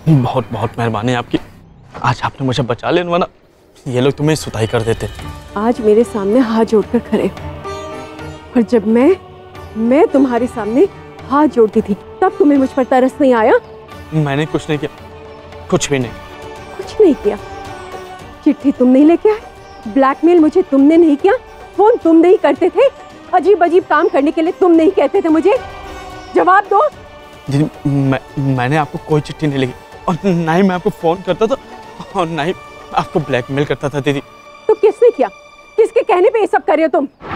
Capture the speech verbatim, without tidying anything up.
बहुत बहुत मेहरबानी आपकी, आज आपने मुझे बचा लिया, वरना ये लोग तुम्हें सुताई कर देते। आज मेरे सामने हाथ जोड़कर खड़े, और जब मैं मैं तुम्हारे सामने हाथ जोड़ती थी तब तुम्हें मुझ पर तरस नहीं आया? मैंने कुछ नहीं किया, कुछ भी नहीं। कुछ नहीं किया? चिट्ठी तुम नहीं लेके आए, ब्लैकमेल मुझे तुमने नहीं किया, फोन तुम नहीं करते थे, अजीब अजीब काम करने के लिए तुम नहीं कहते थे मुझे? जवाब दो। दीदी, मैं मैंने आपको कोई चिट्ठी नहीं लिखी, और ना ही मैं आपको फोन करता था, और ना ही आपको ब्लैकमेल करता था। दीदी तो किसने किया? किसके कहने पे ये सब कर रहे हो तुम?